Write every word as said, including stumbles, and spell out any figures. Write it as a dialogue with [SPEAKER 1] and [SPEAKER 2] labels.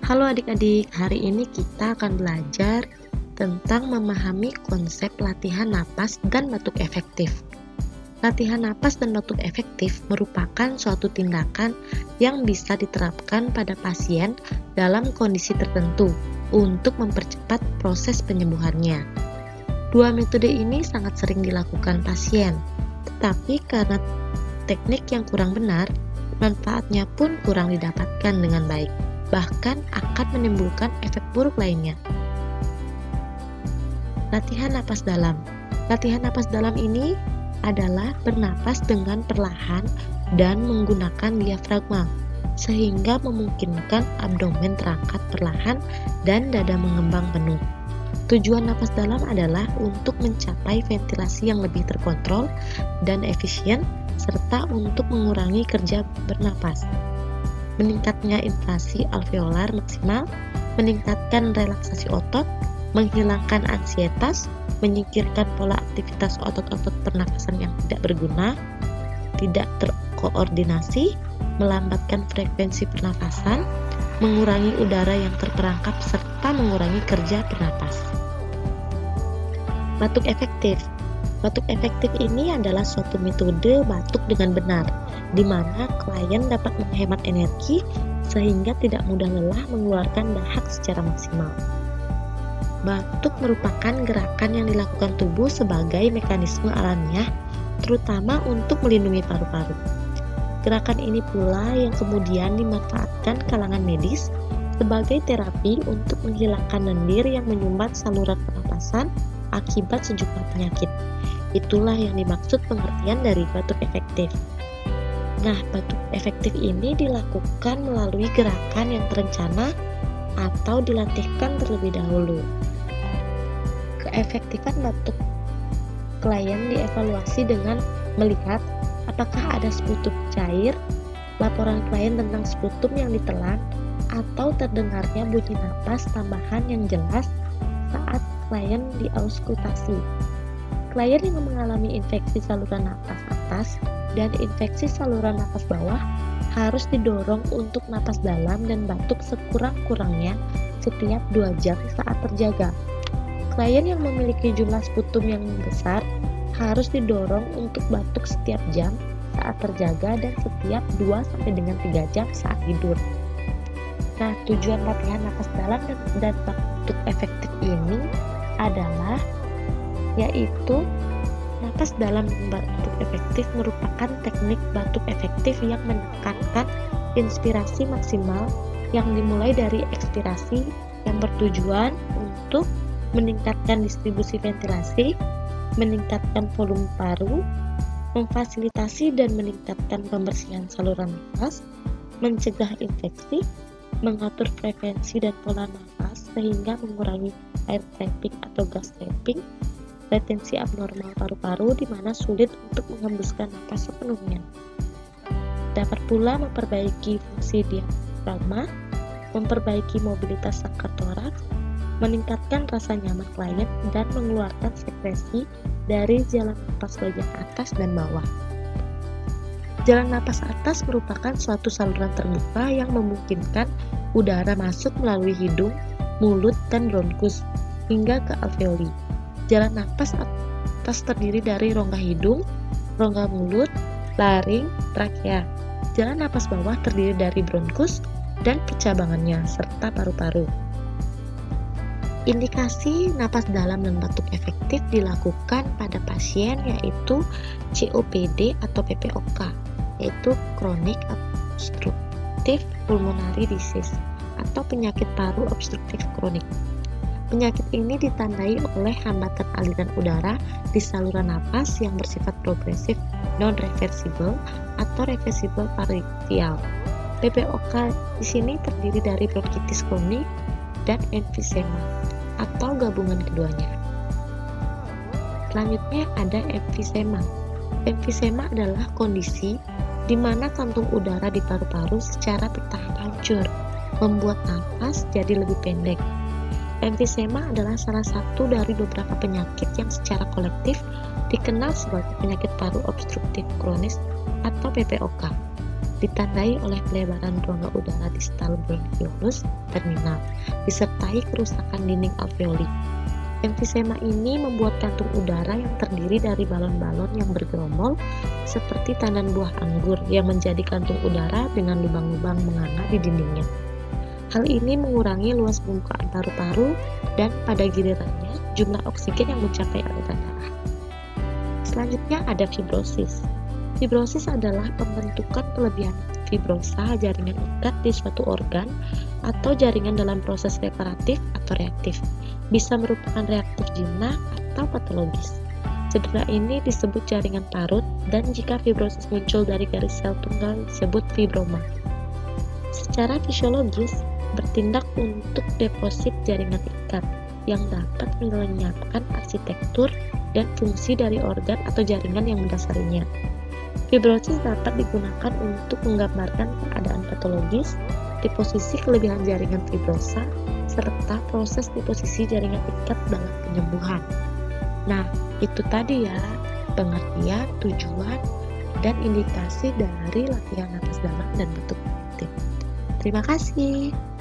[SPEAKER 1] Halo adik-adik, hari ini kita akan belajar tentang memahami konsep latihan napas dan batuk efektif. Latihan napas dan batuk efektif merupakan suatu tindakan yang bisa diterapkan pada pasien dalam kondisi tertentu untuk mempercepat proses penyembuhannya. Dua metode ini sangat sering dilakukan pasien, tetapi karena teknik yang kurang benar, manfaatnya pun kurang didapatkan dengan baik, bahkan akan menimbulkan efek buruk lainnya. Latihan napas dalam. Latihan napas dalam ini adalah bernapas dengan perlahan dan menggunakan diafragma, sehingga memungkinkan abdomen terangkat perlahan dan dada mengembang penuh. Tujuan napas dalam adalah untuk mencapai ventilasi yang lebih terkontrol dan efisien, serta untuk mengurangi kerja bernapas. Meningkatnya inflasi alveolar maksimal, meningkatkan relaksasi otot, menghilangkan ansietas, menyingkirkan pola aktivitas otot-otot pernafasan yang tidak berguna, tidak terkoordinasi, melambatkan frekuensi pernafasan, mengurangi udara yang terperangkap, serta mengurangi kerja bernapas. Batuk efektif. Batuk efektif ini adalah suatu metode batuk dengan benar, di mana klien dapat menghemat energi sehingga tidak mudah lelah mengeluarkan dahak secara maksimal. Batuk merupakan gerakan yang dilakukan tubuh sebagai mekanisme alamiah, terutama untuk melindungi paru-paru. Gerakan ini pula yang kemudian dimanfaatkan kalangan medis sebagai terapi untuk menghilangkan lendir yang menyumbat saluran pernapasan akibat sejumlah penyakit. Itulah yang dimaksud pengertian dari batuk efektif. Nah, batuk efektif ini dilakukan melalui gerakan yang terencana atau dilatihkan terlebih dahulu. Keefektifan batuk klien dievaluasi dengan melihat apakah ada sputum cair, laporan klien tentang sputum yang ditelan, atau terdengarnya bunyi napas tambahan yang jelas saat klien diauskultasi. Klien yang mengalami infeksi saluran napas atas dan infeksi saluran napas bawah harus didorong untuk napas dalam dan batuk sekurang-kurangnya setiap dua jam saat terjaga. Klien yang memiliki jumlah sputum yang besar harus didorong untuk batuk setiap jam saat terjaga dan setiap dua sampai dengan tiga jam saat tidur. Nah, tujuan latihan napas dalam dan, dan batuk efektif ini adalah yaitu napas dalam batuk efektif merupakan teknik batuk efektif yang menekankan inspirasi maksimal yang dimulai dari ekspirasi yang bertujuan untuk meningkatkan distribusi ventilasi, meningkatkan volume paru, memfasilitasi dan meningkatkan pembersihan saluran nafas, mencegah infeksi, mengatur frekuensi dan pola nafas sehingga mengurangi air trapping atau gas trapping, retensi abnormal paru-paru di mana sulit untuk menghembuskan napas sepenuhnya. Dapat pula memperbaiki fungsi diafragma, memperbaiki mobilitas sangkar toraks, meningkatkan rasa nyaman klien, dan mengeluarkan sekresi dari jalan napas bagian atas dan bawah. Jalan napas atas merupakan suatu saluran terbuka yang memungkinkan udara masuk melalui hidung, mulut, dan bronkus hingga ke alveoli. Jalan napas atas terdiri dari rongga hidung, rongga mulut, laring, trakea. Jalan napas bawah terdiri dari bronkus dan percabangannya, serta paru-paru. Indikasi napas dalam dan batuk efektif dilakukan pada pasien yaitu C O P D atau P P O K, yaitu Chronic Obstructive Pulmonary Disease atau penyakit paru obstruktif kronik. Penyakit ini ditandai oleh hambatan aliran udara di saluran napas yang bersifat progresif non-reversible atau reversible parokial. P P O K di sini terdiri dari bronkitis kronik dan emfisema atau gabungan keduanya. Selanjutnya ada emfisema. Emfisema adalah kondisi di mana kantung udara di paru-paru secara bertahap hancur, membuat napas jadi lebih pendek. Emfisema adalah salah satu dari beberapa penyakit yang secara kolektif dikenal sebagai penyakit paru obstruktif kronis atau P P O K. ditandai oleh pelebaran rongga udara distal bronchiolus terminal, disertai kerusakan dinding alveoli. Emfisema ini membuat kantung udara yang terdiri dari balon-balon yang bergerombol seperti tandan buah anggur yang menjadi kantung udara dengan lubang-lubang menganga di dindingnya. Hal ini mengurangi luas pembukaan paru-paru dan pada gilirannya jumlah oksigen yang mencapai aliran darah. Selanjutnya ada fibrosis. Fibrosis adalah pembentukan kelebihan fibrosa jaringan ikat di suatu organ atau jaringan dalam proses reparatif atau reaktif. Bisa merupakan reaktif jinak atau patologis. Cedera ini disebut jaringan parut dan jika fibrosis muncul dari garis sel tunggal disebut fibroma. Secara fisiologis, bertindak untuk deposit jaringan ikat yang dapat melenyapkan arsitektur dan fungsi dari organ atau jaringan yang mendasarinya. Fibrosis dapat digunakan untuk menggambarkan keadaan patologis, deposisi kelebihan jaringan fibrosa, serta proses deposisi jaringan ikat dalam penyembuhan. Nah, itu tadi ya pengertian, tujuan, dan indikasi dari latihan napas dalam dan bentuk aktif. Terima kasih.